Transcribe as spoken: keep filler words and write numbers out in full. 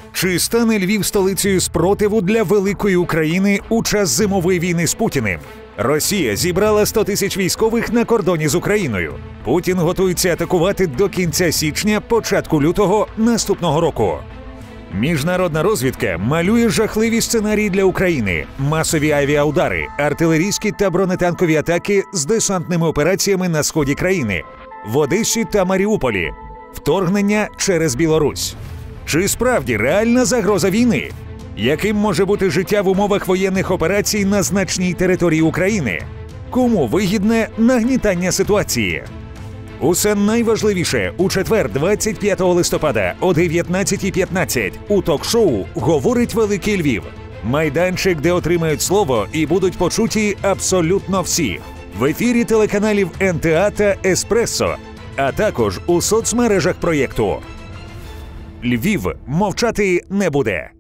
Чи стане Львів столицею спротиву для великої України у час зимової війни з Путіним? Росія зібрала сто тисяч військових на кордоні з Україною. Путін готується атакувати до кінця січня, початку лютого наступного року. Міжнародна розвідка малює жахливі сценарії для України: масові авіаудари, артилерійські та бронетанкові атаки з десантними операціями на сході країни, в Одесі та Маріуполі, вторгнення через Білорусь. Чи справді реальна загроза війни? Яким може бути життя в умовах воєнних операцій на значній території України? Кому вигідне нагнітання ситуації? Усе найважливіше у четвер, двадцять п'ятого листопада о дев'ятнадцятій п'ятнадцять у ток-шоу «Говорить Великий Львів». Майданчик, де отримають слово і будуть почуті абсолютно всі. В ефірі телеканалів ен те а та «Еспресо», а також у соцмережах проєкту. Львів мовчати не буде.